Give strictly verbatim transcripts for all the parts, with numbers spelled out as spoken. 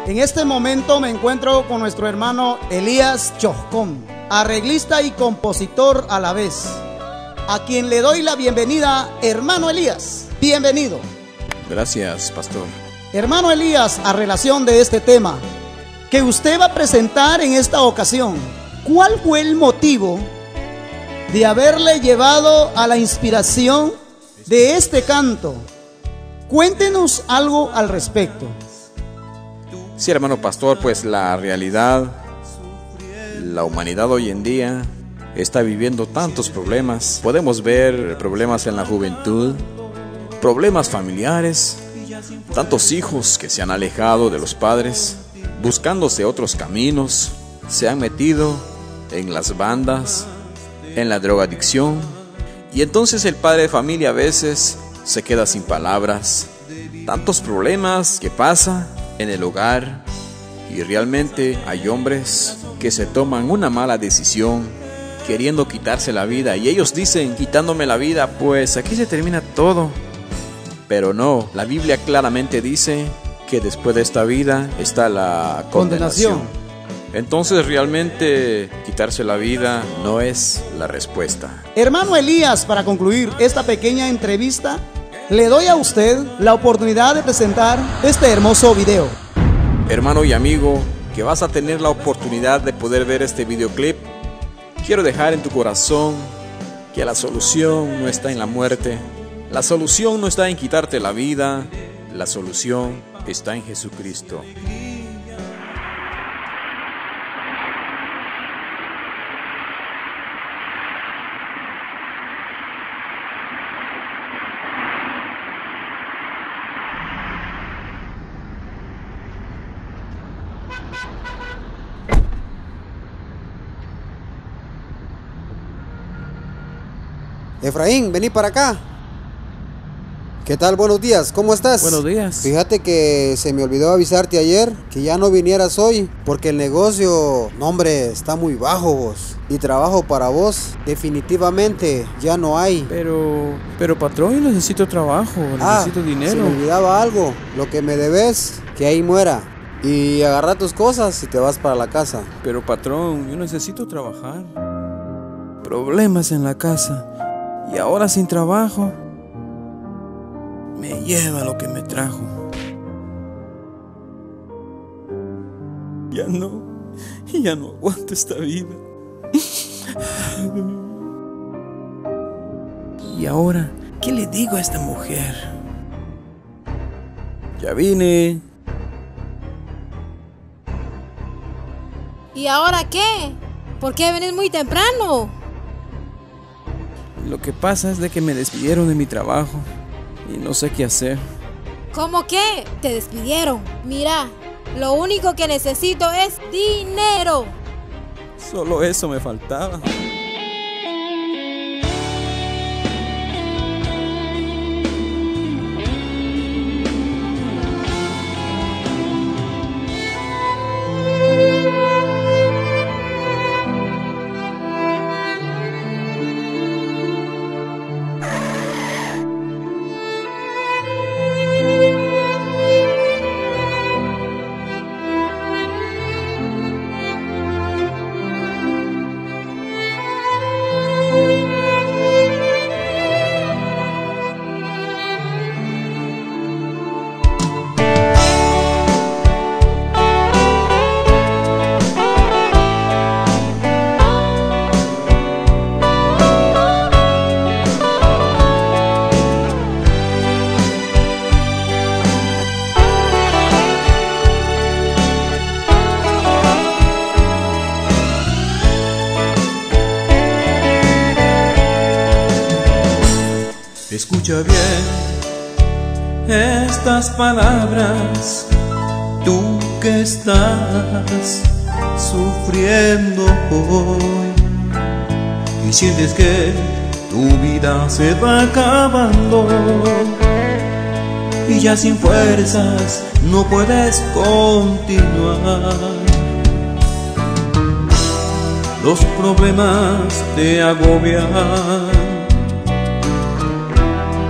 En este momento me encuentro con nuestro hermano Elías Choscón, arreglista y compositor a la vez, a quien le doy la bienvenida. Hermano Elías, bienvenido. Gracias, pastor. Hermano Elías, a relación de este tema que usted va a presentar en esta ocasión, ¿cuál fue el motivo de haberle llevado a la inspiración de este canto? Cuéntenos algo al respecto. Sí, hermano pastor, pues la realidad, la humanidad hoy en día está viviendo tantos problemas. Podemos ver problemas en la juventud, problemas familiares, tantos hijos que se han alejado de los padres, buscándose otros caminos, se han metido en las bandas, en la drogadicción, y entonces el padre de familia a veces se queda sin palabras. Tantos problemas que pasa en el hogar, y realmente hay hombres que se toman una mala decisión queriendo quitarse la vida, y ellos dicen: quitándome la vida, pues aquí se termina todo. Pero no, la Biblia claramente dice que después de esta vida está la condenación. condenación. Entonces realmente quitarse la vida no es la respuesta. Hermano Elías, para concluir esta pequeña entrevista, le doy a usted la oportunidad de presentar este hermoso video. Hermano y amigo, que vas a tener la oportunidad de poder ver este videoclip, quiero dejar en tu corazón que la solución no está en la muerte, la solución no está en quitarte la vida, la solución está en Jesucristo. Efraín, vení para acá. ¿Qué tal? Buenos días, ¿cómo estás? Buenos días. Fíjate que se me olvidó avisarte ayer que ya no vinieras hoy, porque el negocio, no hombre, está muy bajo vos. Y trabajo para vos, definitivamente ya no hay. Pero, pero patrón, yo necesito trabajo, ah, necesito dinero. Se me olvidaba algo, lo que me debes, que ahí muera. Y agarra tus cosas y te vas para la casa. Pero patrón, yo necesito trabajar. Problemas en la casa. Y ahora sin trabajo, me lleva lo que me trajo. Ya no, ya no aguanto esta vida. Y ahora, ¿qué le digo a esta mujer? Ya vine. ¿Y ahora qué? ¿Por qué venís muy temprano? Lo que pasa es de que me despidieron de mi trabajo y no sé qué hacer. ¿Cómo que? Te despidieron. Mira, lo único que necesito es dinero. Solo eso me faltaba. Escucha bien estas palabras, tú que estás sufriendo hoy y sientes que tu vida se va acabando y ya sin fuerzas no puedes continuar. Los problemas te agobian,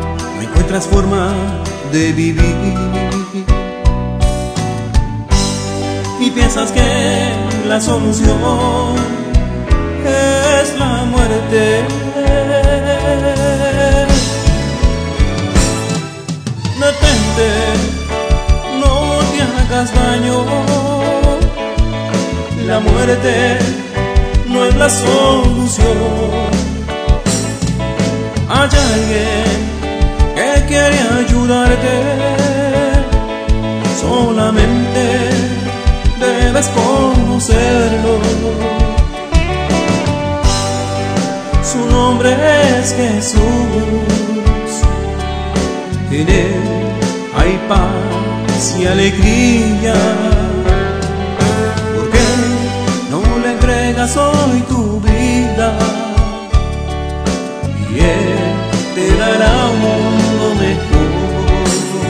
encuentras forma de vivir piensas que la solución es la muerte. Detente, no te hagas daño. La muerte no es la solución. Hay alguien que quiere ayudarte, solamente debes conocerlo. Su nombre es Jesús. En Él hay paz y alegría. ¿Por qué no le entregas hoy tu vida? Y Él te dará un mundo mejor.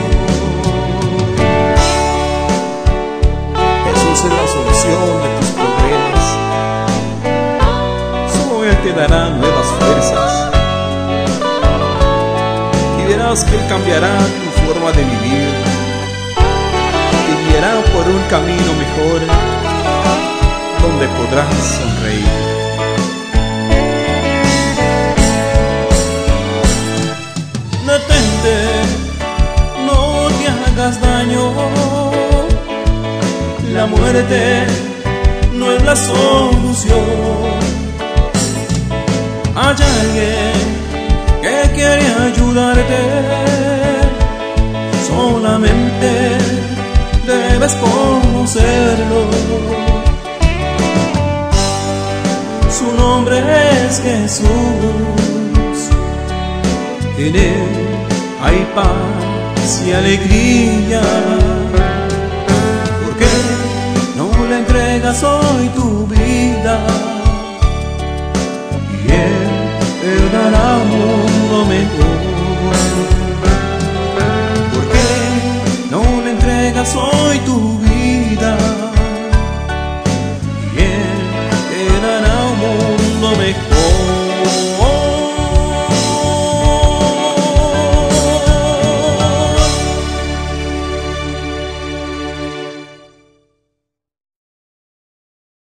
Jesús es la solución de tus problemas. Solo Él te dará nuevas fuerzas. Y verás que Él cambiará tu forma de vivir. Te guiará por un camino mejor, donde podrás sonreír. Detente, no te hagas daño. La muerte no es la solución. Hay alguien que quiere ayudarte, solamente debes conocerlo. Su nombre es Jesús. En Él hay paz y alegría. ¿Por qué no le entregas hoy tu vida? Y Él te dará un mundo mejor. ¿Por qué no le entregas hoy tu vida?